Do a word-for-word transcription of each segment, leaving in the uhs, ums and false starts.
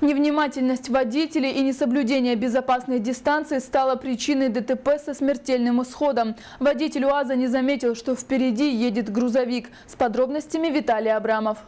Невнимательность водителей и несоблюдение безопасной дистанции стало причиной ДТП со смертельным исходом. Водитель УАЗа не заметил, что впереди едет грузовик. С подробностями Виталий Абрамов.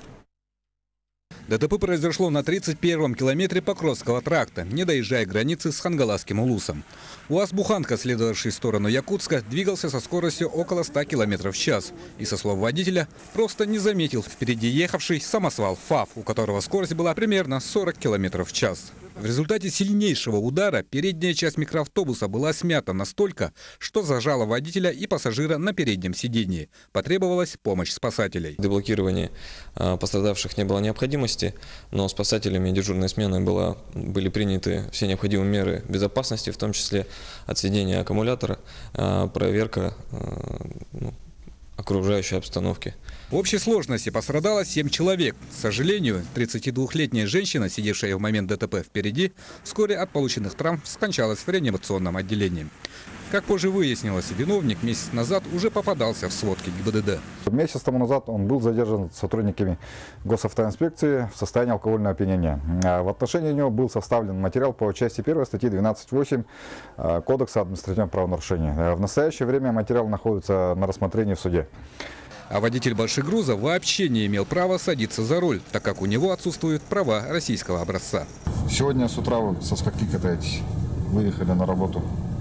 ДТП произошло на тридцать первом километре Покровского тракта, не доезжая границы с Хангаласским улусом. УАЗ-буханка, следовавший в сторону Якутска, двигался со скоростью около ста километров в час. И, со слов водителя, просто не заметил впереди ехавший самосвал ФАВ, у которого скорость была примерно сорок километров в час. В результате сильнейшего удара передняя часть микроавтобуса была смята настолько, что зажала водителя и пассажира на переднем сидении. Потребовалась помощь спасателей. Деблокирования пострадавших не было необходимости, но спасателями дежурной смены было, были приняты все необходимые меры безопасности, в том числе отсоединение аккумулятора, проверка ну, окружающей обстановки. В общей сложности пострадало семь человек. К сожалению, тридцатидвухлетняя женщина, сидевшая в момент ДТП впереди, вскоре от полученных травм скончалась в реанимационном отделении. Как позже выяснилось, виновник месяц назад уже попадался в сводки ГИБДД. Месяц тому назад он был задержан сотрудниками госавтоинспекции в состоянии алкогольного опьянения. В отношении него был составлен материал по части первой статьи двенадцать восемь Кодекса административного правонарушения. В настоящее время материал находится на рассмотрении в суде. А водитель большегруза вообще не имел права садиться за руль, так как у него отсутствуют права российского образца. Сегодня с утра вы со скольки катаетесь? Выехали на работу?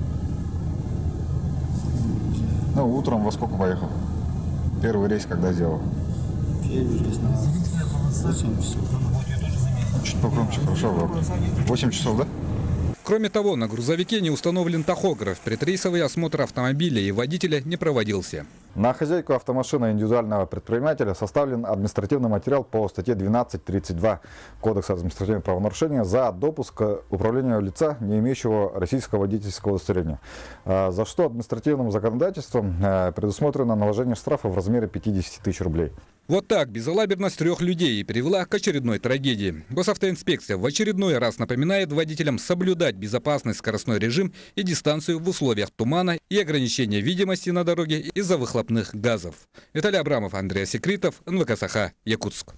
Ну, утром во сколько поехал? Первый рейс когда сделал? Первый рейс на восемь часов. Чуть погромче, хорошо. восемь часов, да? Кроме того, на грузовике не установлен тахограф. Предрейсовый осмотр автомобиля и водителя не проводился. На хозяйку автомашины индивидуального предпринимателя составлен административный материал по статье двенадцать тридцать два Кодекса административного правонарушения за допуск к управлению лица, не имеющего российского водительского удостоверения, за что административным законодательством предусмотрено наложение штрафа в размере пятидесяти тысяч рублей. Вот так безалаберность трех людей привела к очередной трагедии. Госавтоинспекция в очередной раз напоминает водителям соблюдать безопасный скоростной режим и дистанцию в условиях тумана и ограничения видимости на дороге из-за выхлопных газов. Виталий Абрамов, Андрей Секритов, эн вэ ка Саха, Якутск.